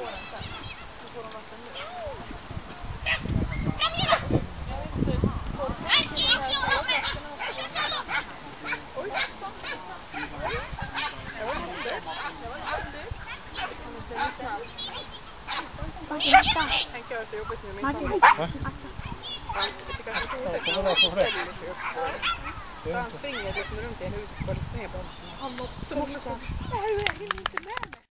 Tänk göra så jobbigt nu med Martin, min hej! det kanske inte är så han springer liksom runt i en hus och liksom ner på honom. Han måste...